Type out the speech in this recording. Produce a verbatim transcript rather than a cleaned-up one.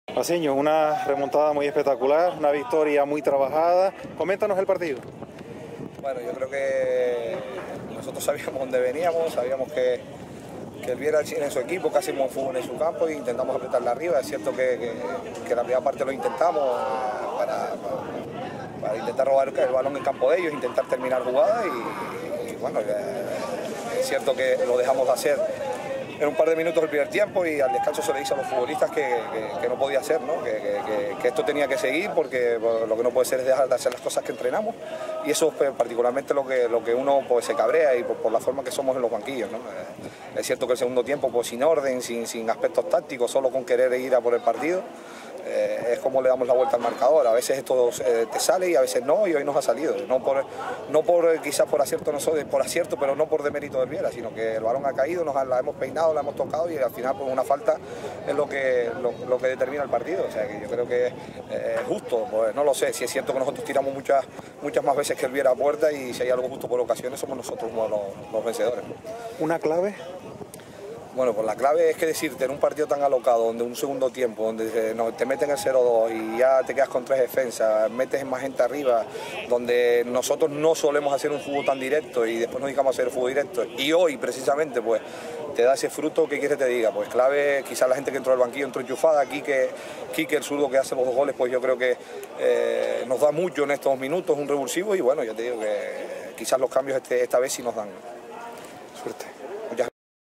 Pasiño, una remontada muy espectacular, una victoria muy trabajada. Coméntanos el partido. Bueno, yo creo que nosotros sabíamos dónde veníamos, sabíamos que, que el Viera en su equipo, que hacemos fútbol en su campo e intentamos apretarle arriba. Es cierto que, que, que la primera parte lo intentamos para, para, para intentar robar el balón en campo de ellos, intentar terminar jugada y, y bueno, es cierto que lo dejamos de hacer en un par de minutos del primer tiempo y al descanso se le dice a los futbolistas que, que, que no podía ser, ¿no? Que, que, que esto tenía que seguir porque lo que no puede ser es dejar de hacer las cosas que entrenamos y eso es particularmente lo que, lo que uno pues, se cabrea y por, por la forma que somos en los banquillos, ¿no? Es cierto que el segundo tiempo pues, sin orden, sin, sin aspectos tácticos, solo con querer ir a por el partido, eh, es como le damos la vuelta al marcador. A veces esto eh, te sale y a veces no, y hoy nos ha salido. No por, no por quizás por acierto, no soy, por acierto, pero no por demérito del Viera, sino que el balón ha caído, nos ha, la hemos peinado, la hemos tocado y al final pues, una falta es lo que, lo, lo que determina el partido. O sea que yo creo que es eh, justo, pues no lo sé, si es cierto que nosotros tiramos muchas, muchas más veces que el Viera a puerta y si hay algo justo por ocasiones somos nosotros los, los vencedores. ¿Una clave? Bueno, pues la clave es que decirte, en un partido tan alocado, donde un segundo tiempo, donde no, te meten el cero dos y ya te quedas con tres defensas, metes más gente arriba, donde nosotros no solemos hacer un fútbol tan directo y después nos dedicamos a hacer el fútbol directo. Y hoy, precisamente, pues te da ese fruto, ¿qué quieres que te diga? Pues clave, quizás la gente que entró al banquillo entró enchufada, Quique, Quique el zurdo que hace los dos goles, pues yo creo que eh, nos da mucho en estos minutos, un revulsivo y bueno, yo te digo que quizás los cambios este, esta vez sí nos dan. Suerte.